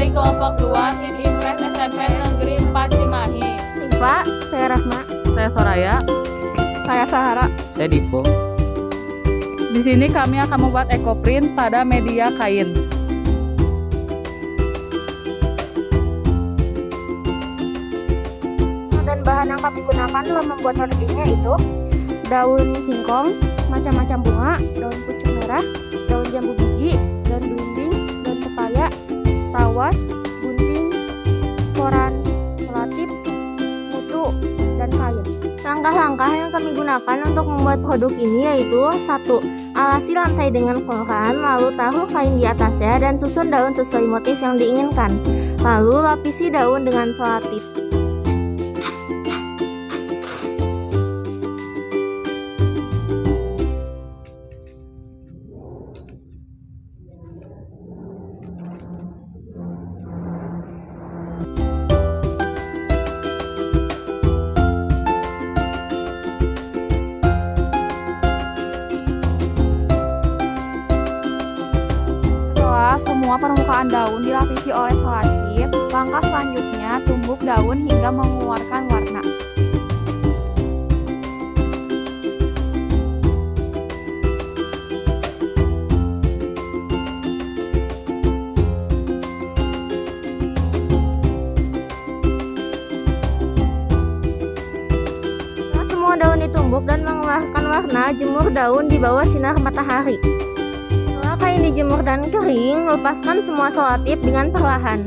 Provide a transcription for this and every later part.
kelompok 2 Tim Impres SMP Negeri 4 Cimahi. Pak, saya Rahma. Saya Soraya. Saya Sahara. Saya Dipo. Di sini kami akan membuat ekoprint pada media kain. Dan bahan yang kami gunakan dalam membuat produk itu daun singkong, macam-macam bunga, daun pucuk merah, daun jambu biji, daun belimbing, daun pepaya, tawas, gunting, koran, selatip, mutu, dan kain. Langkah-langkah yang kami gunakan untuk membuat produk ini yaitu 1. Alasi lantai dengan koran, lalu taruh kain di atasnya dan susun daun sesuai motif yang diinginkan. Lalu lapisi daun dengan selatip. Semua permukaan daun dilapisi oleh selatip. Langkah selanjutnya, tumbuk daun hingga mengeluarkan warna. Setelah semua daun ditumbuk dan mengeluarkan warna, jemur daun di bawah sinar matahari. Kain dijemur dan kering, lepaskan semua selatip dengan perlahan.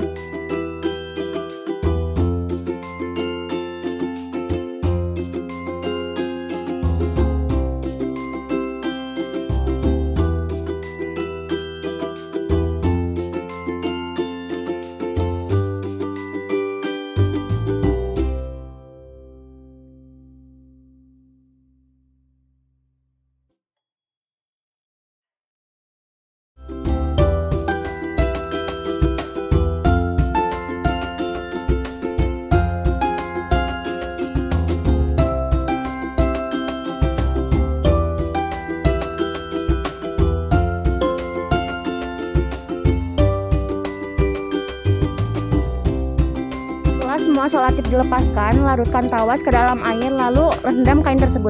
Semua selatip dilepaskan, larutkan tawas ke dalam air lalu rendam kain tersebut.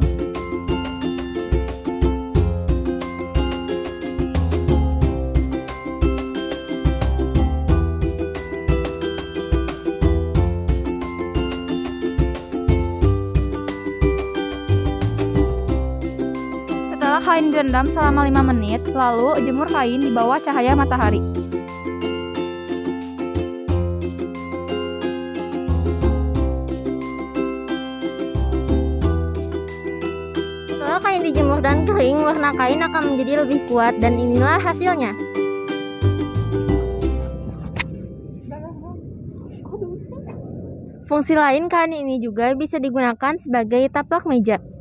Setelah kain direndam selama 5 menit, lalu jemur kain di bawah cahaya matahari. Kain dijemur dan kering, warna kain akan menjadi lebih kuat dan inilah hasilnya. Fungsi lain kain ini juga bisa digunakan sebagai taplak meja.